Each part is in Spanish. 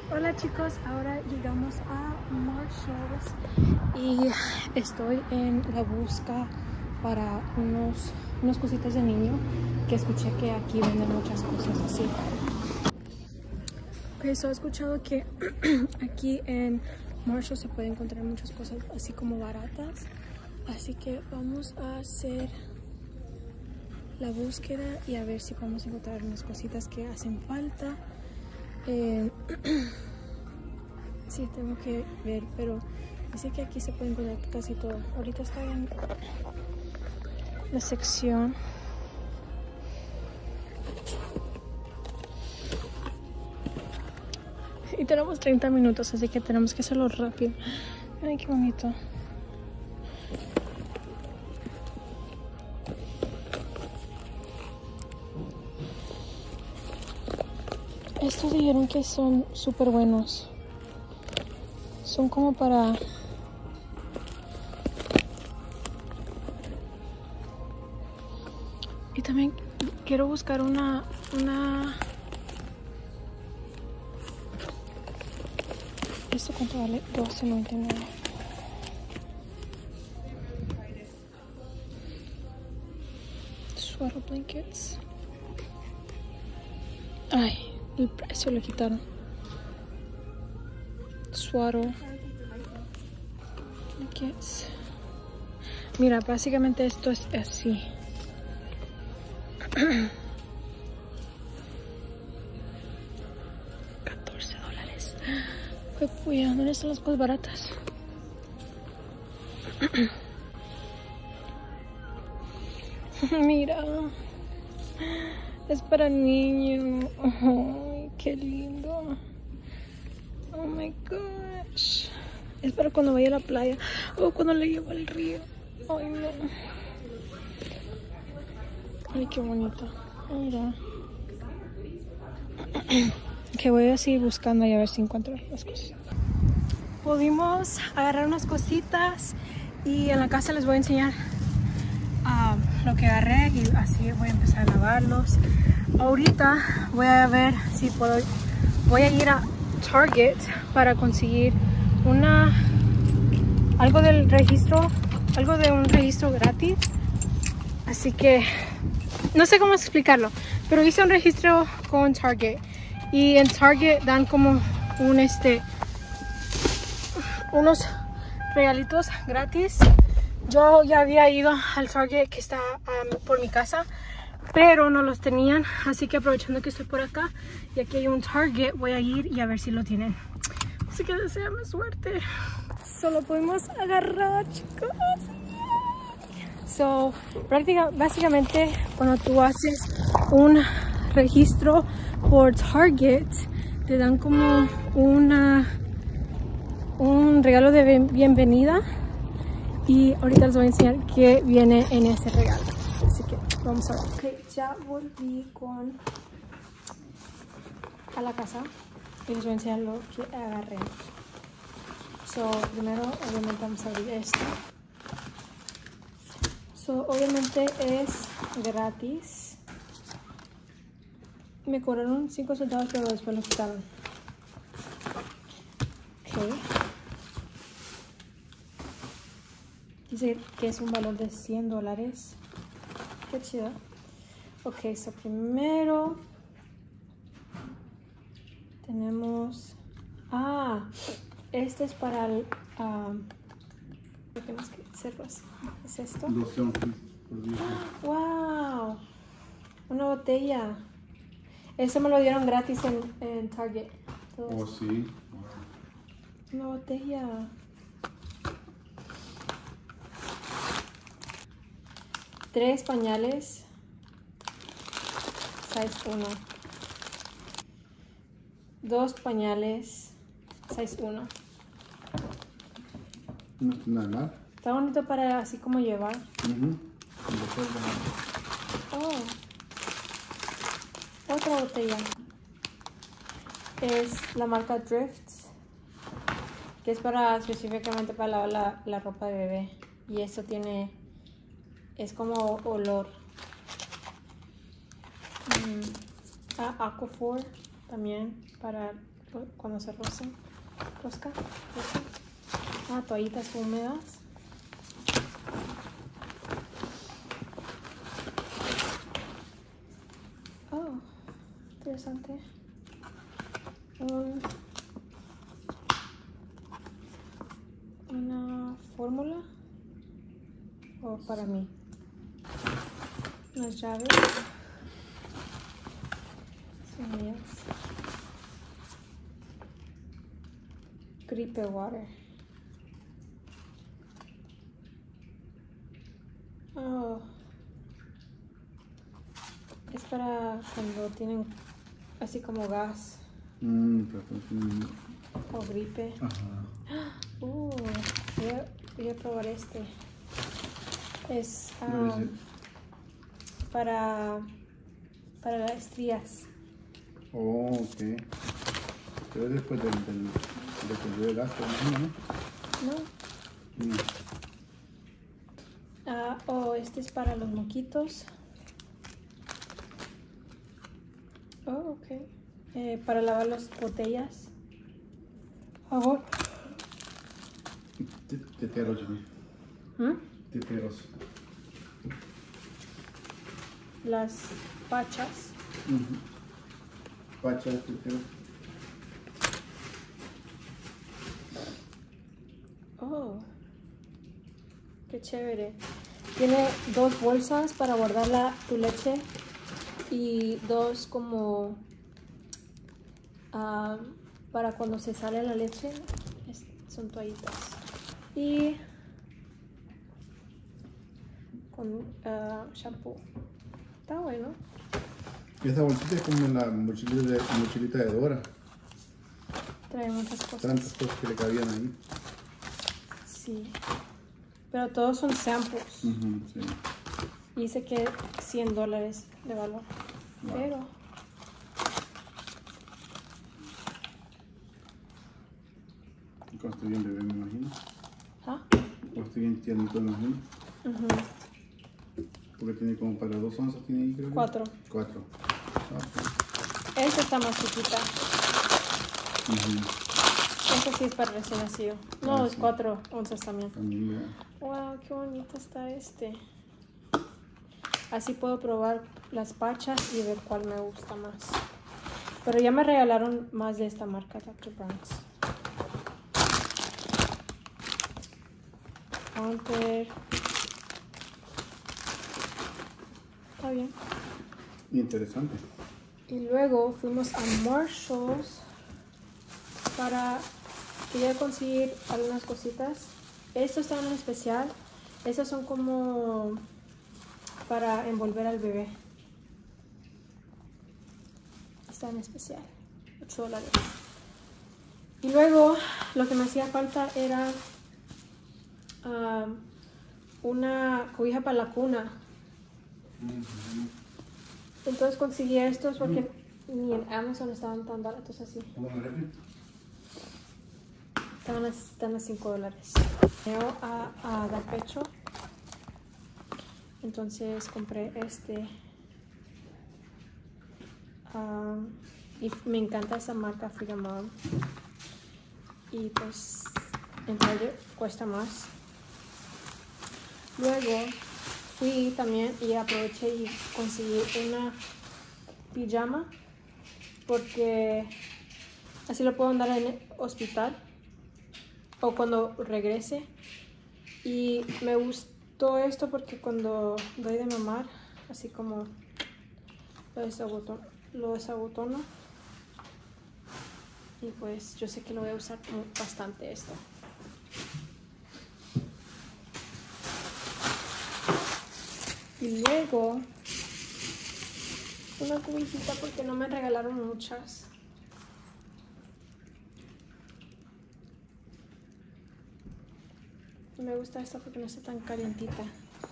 Hola chicos, ahora llegamos a Marshalls y estoy en la busca para unos cositas de niño que escuché que aquí venden muchas cosas así. Ok, so he escuchado que aquí en Marshalls se puede encontrar muchas cosas así como baratas, así que vamos a hacer la búsqueda y a ver si podemos encontrar unas cositas que hacen falta. Sí, tengo que ver, pero dice que aquí se puede encontrar casi todo. Ahorita estoy en la sección y tenemos 30 minutos, así que tenemos que hacerlo rápido. Ay, qué bonito. Estos dijeron que son súper buenos. Son como para... Y también quiero buscar una... ¿Esto cuánto vale? $12.99. Swaddle blankets. Ay, el precio lo quitaron. Swaddle blankets. Mira, básicamente esto es así. $14. Pues puya, ¿dónde están las cosas baratas? Mira, es para niños. Ay, qué lindo. Oh my gosh. Es para cuando vaya a la playa o cuando le llevo al río. Ay, no. Ay, qué bonito. Mira. Que voy a seguir buscando y a ver si encuentro las cosas. Pudimos agarrar unas cositas y en la casa les voy a enseñar lo que agarré y así voy a empezar a lavarlos. Ahorita voy a ver si puedo. Voy a ir a Target para conseguir algo de un registro gratis. Así que no sé cómo explicarlo, pero hice un registro con Target y en Target dan como unos regalitos gratis. Yo ya había ido al Target que está por mi casa, pero no los tenían, así que aprovechando que estoy por acá y aquí hay un Target, voy a ir y a ver si lo tienen. Así que deséame suerte. Solo pudimos agarrar, chicos. So, básicamente cuando tú haces un registro por Target, te dan como un regalo de bienvenida. Y ahorita les voy a enseñar qué viene en ese regalo. Así que vamos a ver. Ok, ya volví a la casa y les voy a enseñar lo que agarré. So, primero obviamente vamos a abrir esto. So, obviamente es gratis. Me cobraron 5 centavos, pero después lo quitaron. Ok. Dice que es un valor de $100. Qué chido. Ok, so primero tenemos... este es para el... tenemos que hacerlo así. ¿Es esto? ¡Wow! Una botella. Eso me lo dieron gratis en Target. Oh, sí. Una botella. Tres pañales. Size 1. 2 pañales. Size 1. No es nada mal. Está bonito para así como llevar. Oh. Otra botella. Es la marca Drift, que es para específicamente para lavar la ropa de bebé. Y eso tiene... es como olor. Aquaphor también para cuando se rocen. Rosca. Toallitas húmedas. Oh, interesante. Una fórmula. O para mí. Unas llaves. Semillas. Gripe water. Oh. Es para cuando tienen así como gas. O gripe. Ajá. Voy a probar este. Es para las estrías. Oh, ok. Pero es después de que yo gasto, ¿no? No. Este es para los moquitos. Oh, ok. Para lavar las botellas. Por favor. Teteros, ¿no? Teteros. Las pachas. Pachas, teteros. Oh, qué chévere. Tiene 2 bolsas para guardar tu leche y 2 como para cuando se sale la leche. Son toallitas. Y con shampoo. Está bueno. Esa bolsita es como la mochilita de Dora. Trae muchas cosas. Tantas cosas que le cabían ahí. Sí. Pero todos son samples. Sí. Y dice que $100 de valor. Wow. Pero Costa bien bebé, me imagino. Costa bien tiernito, me imagino. Porque tiene como para 2 onzas, tiene ahí, creo. 4. 4. Esta está más chiquita. Esta sí es para recién nacido. No, es 4 onzas también. Wow, qué bonito está este. Así puedo probar las pachas y ver cuál me gusta más. Pero ya me regalaron más de esta marca, Dr. Brown's. Counter. Está bien. Interesante. Y luego fuimos a Marshalls para quería conseguir algunas cositas. Estos están en especial. Estos son como para envolver al bebé. Está en especial. $8. Y luego lo que me hacía falta era una cobija para la cuna. Entonces conseguí estos porque ni en Amazon estaban tan baratos así. Están a $5. Veo a dar pecho. Entonces compré este. Y me encanta esa marca Freedom Mom. Y pues en Target cuesta más. Luego fui también y aproveché y conseguí una pijama porque así lo puedo andar en el hospital o cuando regrese. Y me gustó esto porque cuando doy de mamar, así como lo desabotono. Y pues yo sé que lo voy a usar bastante esto. Y luego una cubijita porque no me regalaron muchas. Me gusta esta porque no está tan calientita.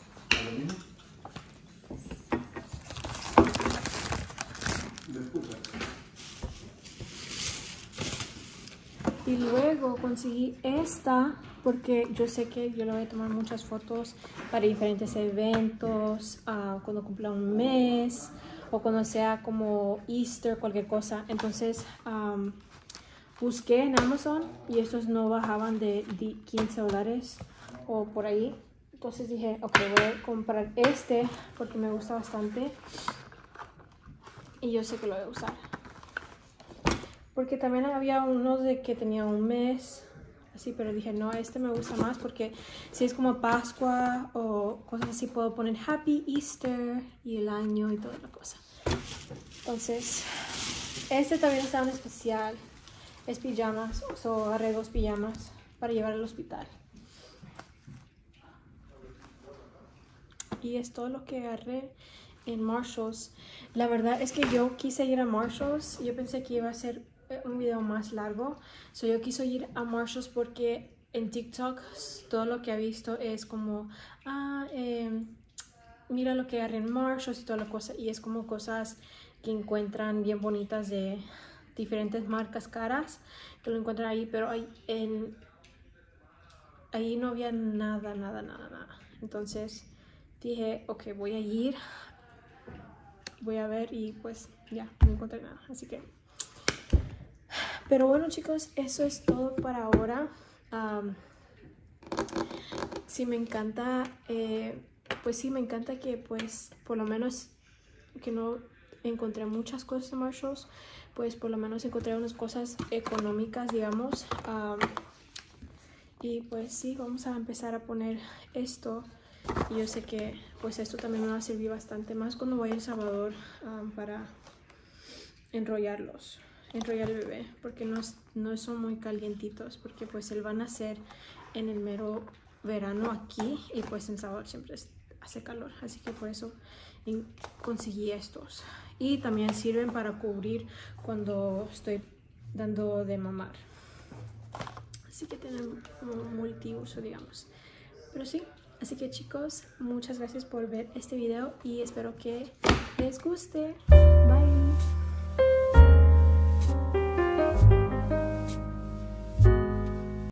Y luego conseguí esta porque yo sé que yo le voy a tomar muchas fotos para diferentes eventos, cuando cumpla un mes o cuando sea como Easter, cualquier cosa. Entonces busqué en Amazon y estos no bajaban de $15 o por ahí. Entonces dije, ok, voy a comprar este porque me gusta bastante y yo sé que lo voy a usar. Porque también había unos de que tenía un mes, así, pero dije, no, este me gusta más porque si es como Pascua o cosas así, puedo poner Happy Easter y el año y toda la cosa. Entonces, este también está en especial. Es pijamas, o agarré 2 pijamas para llevar al hospital. Y es todo lo que agarré en Marshalls. La verdad es que yo quise ir a Marshalls. Yo pensé que iba a ser un video más largo. Yo quise ir a Marshalls porque en TikTok todo lo que he visto es como mira lo que agarré en Marshalls y toda la cosa. Y es como cosas que encuentran bien bonitas de diferentes marcas caras. Que lo encuentran ahí, pero ahí no había nada. Entonces dije, ok, voy a ir, voy a ver y pues ya, no encontré nada, así que... Pero bueno chicos, eso es todo para ahora. Sí me encanta, pues sí me encanta que pues por lo menos que no encontré muchas cosas en Marshalls, pues por lo menos encontré unas cosas económicas, digamos. Y pues sí, vamos a empezar a poner esto. Y yo sé que pues esto también me va a servir bastante más cuando vaya a El Salvador para enrollar el bebé, porque no son muy calientitos, porque pues él va a nacer en el mero verano aquí y pues en El Salvador siempre hace calor, así que por eso conseguí estos. Y también sirven para cubrir cuando estoy dando de mamar, así que tienen un multiuso, digamos. Pero sí, así que chicos, muchas gracias por ver este video y espero que les guste. Bye.